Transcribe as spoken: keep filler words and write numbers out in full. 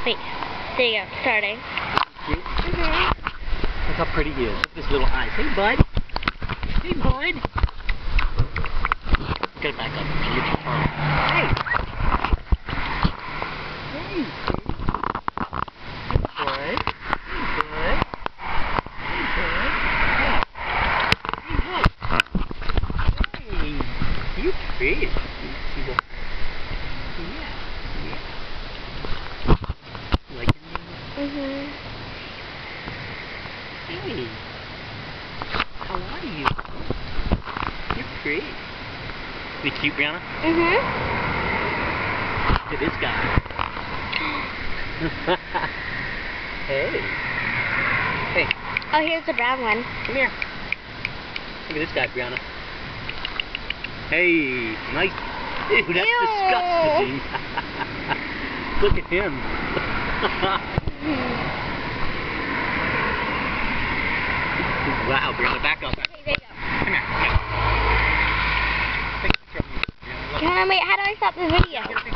face. There you go, starting. Cute? Mm-hmm. Look how pretty he is. Look at his little eyes. Hey, bud. Hey, bud. Get it back up. You're too tall. Hey. Hey. Good boy. Good. Good. Hey, look. Hey. You're pretty. Yeah. Yeah. Like it? Mm-hmm. Hey. How are you? You're pretty. You cute, Brianna? Mm-hmm. Look at this guy. Hey. Hey. Oh, here's the brown one. Come here. Look at this guy, Brianna. Hey. Nice. Ew, that's Ew. disgusting. Look at him. Wow, Brianna, back up. Okay, there you go. Come here. Come here. Take a picture of me. Can I wait? How do I stop the video? Get a picture.